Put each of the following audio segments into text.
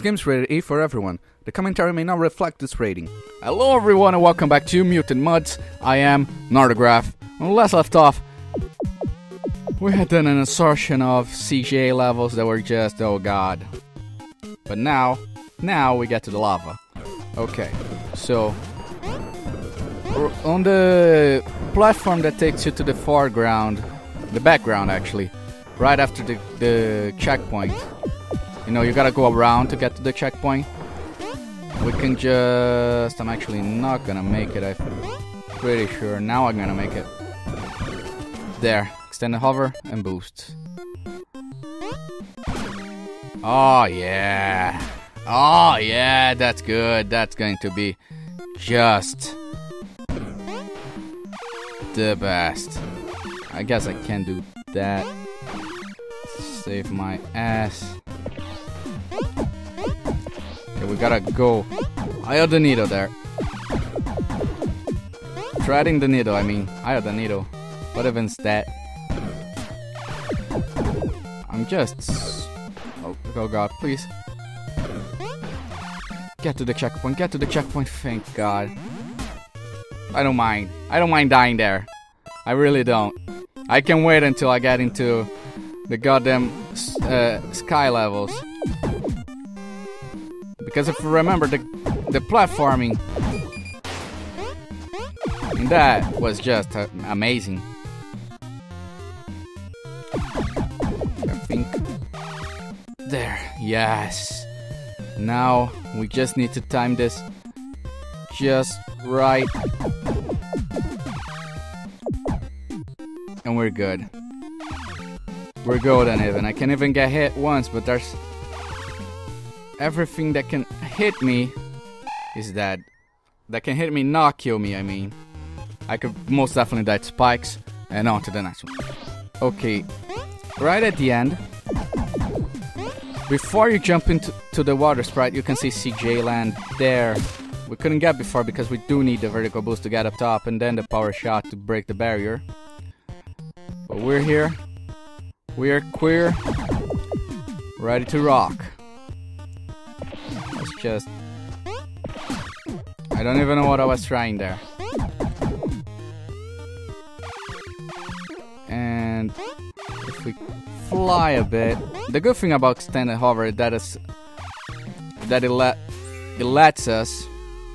game's rated E for everyone. The commentary may not reflect this rating. Hello everyone and welcome back to Mutant Mudds. I am Nardagraph. When we last left off, we had done an assertion of CGA levels that were just, oh god. But now we get to the lava. Okay, so on the platform that takes you to the foreground, the background actually, right after the checkpoint. You know, you gotta go around to get to the checkpoint. We can just... I'm actually not gonna make it, I'm pretty sure. Now I'm gonna make it. There. Extend the hover and boost. Oh yeah. Oh yeah, that's good. That's going to be just the best. I guess I can do that. Save my ass. Okay, we gotta go. I have the needle there. Threading the needle, I mean. I have the needle. What even's that? I'm just... Oh god, please. Get to the checkpoint, get to the checkpoint, thank god. I don't mind. I don't mind dying there. I really don't. I can wait until I get into the goddamn sky levels. Because if you remember, the platforming in that was just amazing. I think... There, yes. Now we just need to time this just right. And we're good. We're golden even. I can even get hit once, but there's... Everything that can hit me is dead. That can hit me, not kill me, I mean. I could most definitely die to spikes. And on to the next one. Okay. Right at the end, before you jump into the water sprite, you can see CJ land there. We couldn't get before because we do need the vertical boost to get up top, and then the power shot to break the barrier. But we're here. We're queer. Ready to rock. Let's just... I don't even know what I was trying there. And if we fly a bit, the good thing about extended hover is that it lets us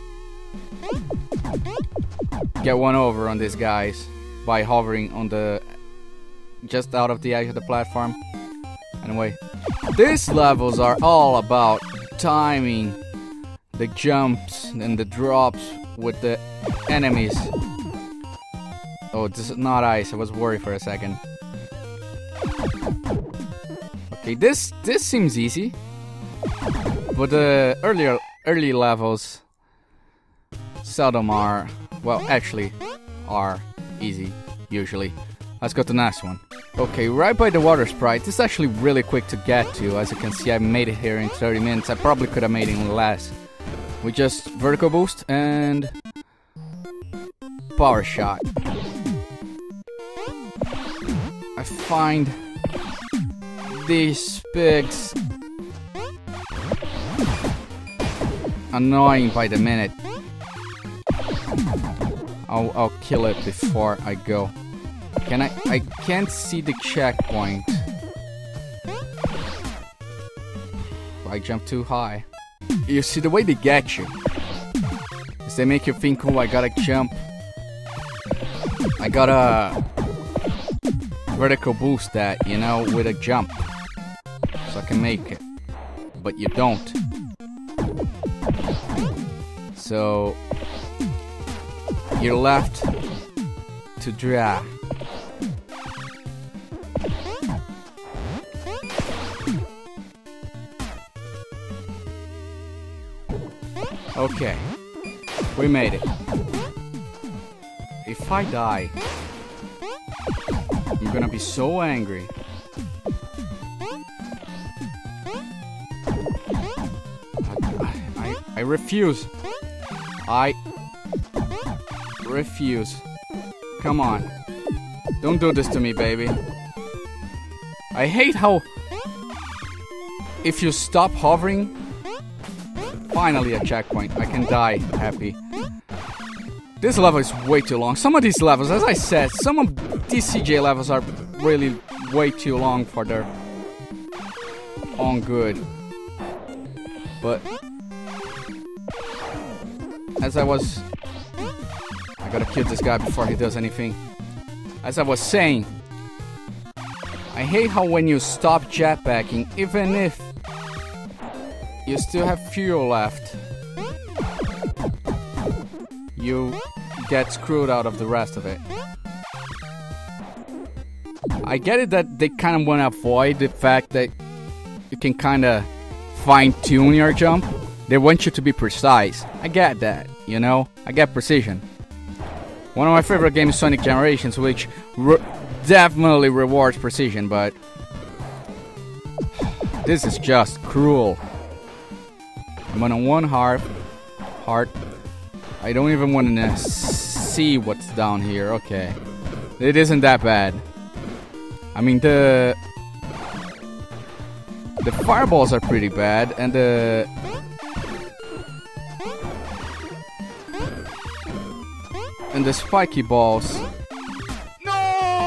get one over on these guys by hovering on the just out of the edge of the platform. Anyway, these levels are all about timing the jumps and the drops with the enemies. Oh, this is not ice. I was worried for a second. Okay, this seems easy, but the early levels seldom are. Well, actually, are easy usually. Let's go to the next one. Okay, right by the water sprite. This is actually really quick to get to. As you can see, I made it here in 30 minutes. I probably could have made it in less. We just vertical boost and power shot. I find these pigs annoying by the minute. I'll kill it before I go. I can't see the checkpoint. I jump too high. You see, the way they get you is they make you think, oh, I gotta jump. I gotta vertical boost that, you know, with a jump. So I can make it. But you don't. So you're left to dry. Okay, we made it. If I die, I'm gonna be so angry. I refuse. I refuse. Come on. Don't do this to me, baby. I hate how if you stop hovering, Finally a checkpoint. I can die happy. This level is way too long. Some of these levels, as I said, some of these CJ levels are really way too long for their own good. But as I gotta kill this guy before he does anything. As I was saying, I hate how when you stop jetpacking, even if you still have fuel left, you get screwed out of the rest of it. I get it that they kind of want to avoid the fact that you can kind of fine-tune your jump. They want you to be precise. I get that, you know? I get precision. One of my favorite games is Sonic Generations, which definitely rewards precision, but this is just cruel. I'm on a one heart. I don't even want to see what's down here. Okay. It isn't that bad. I mean, the fireballs are pretty bad, and the spiky balls. No!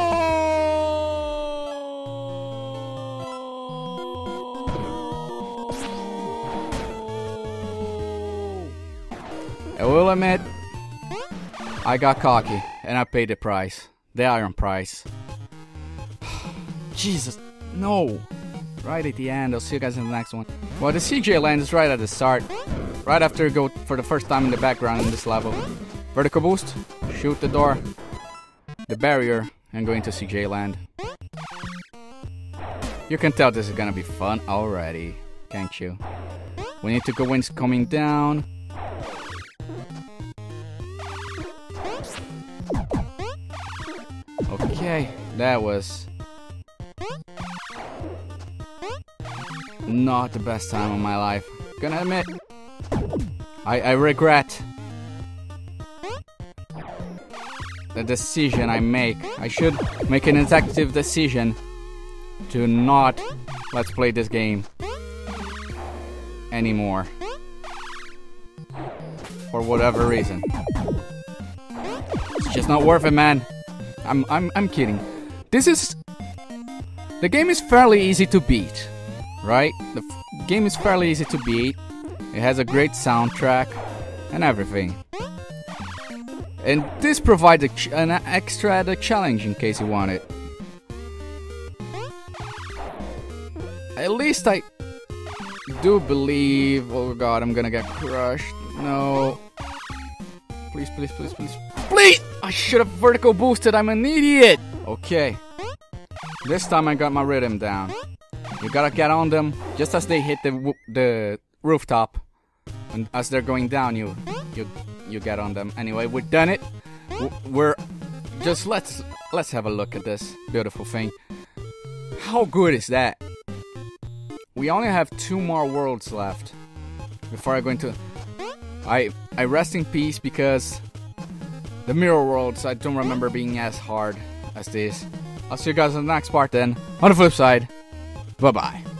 I will admit, I got cocky, and I paid the price. The iron price. Jesus, no! Right at the end. I'll see you guys in the next one. Well, the CJ land is right at the start. Right after you go for the first time in the background in this level. Vertical boost, shoot the door, the barrier, and go into CJ land. You can tell this is gonna be fun already, can't you? We need to go when it's coming down. Okay, that was not the best time of my life. Gonna admit, I regret the decision I make. I should make an executive decision to not let's play this game anymore. For whatever reason. It's just not worth it, man. I'm kidding. The game is fairly easy to beat, right? The game is fairly easy to beat. It has a great soundtrack and everything. And this provides an extra challenge in case you want it. At least I do believe... Oh god, I'm gonna get crushed. No. Please, please, please, please. Please! I should have vertical boosted. I'm an idiot! Okay. This time I got my rhythm down. You gotta get on them just as they hit the rooftop. And as they're going down, you get on them. Anyway, we've done it. We're just let's have a look at this beautiful thing. How good is that? We only have 2 more worlds left before I go into. I rest in peace because the mirror worlds I don't remember being as hard as this. I'll see you guys in the next part then. On the flip side, bye bye.